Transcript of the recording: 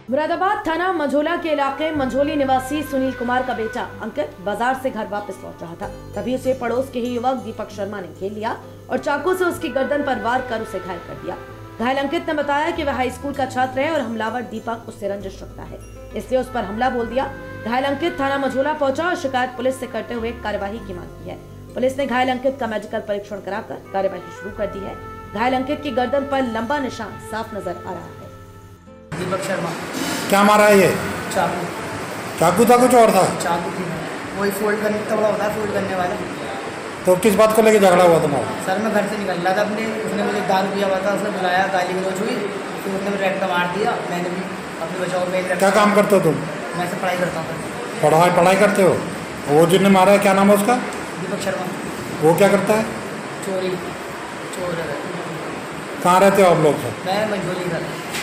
मुरादाबाद थाना मंझोला के इलाके मंझोली निवासी सुनील कुमार का बेटा अंकित बाजार से घर वापस लौट रहा था। तभी उसे पड़ोस के ही युवक दीपक शर्मा ने घेर लिया और चाकू से उसकी गर्दन पर वार कर उसे घायल कर दिया। घायल अंकित ने बताया कि वह हाई स्कूल का छात्र है और हमलावर दीपक उससे रंजिश रखता है, इसलिए उस पर हमला बोल दिया। घायल अंकित थाना मंझोला पहुंचा और शिकायत पुलिस से करते हुए कार्यवाही की मांग की है। पुलिस ने घायल अंकित का मेडिकल परीक्षण कराकर कार्यवाही शुरू कर दी है। घायल अंकित की गर्दन पर लंबा निशान साफ नजर आ रहा है। दीपक शर्मा। क्या मारा है ये? चाकू। चाकू था कुछ और था? चाकू थी, वही फोल्ड करने तगड़ा होता है, फोल्ड करने वाला। तो किस बात को लेकर झगड़ा हुआ तुम्हारा? सर मैं घर से निकल रहा था अपने, उसने मुझे दारू पिया हुआ था, उसने बुलाया, गाली गलौज हुई, फिर उसने मुझे रैक्टा मार दिया। मैंने भी अपने बचाव में। क्या काम करते हो तुम? मैं से पढ़ाई करता हूँ। पढ़ाई करते हो? वो जिसने मारा है क्या नाम है उसका? दीपक शर्मा। वो क्या करता है? चोर है। कहाँ रहते हो आप लोग? मैं मंझोली का।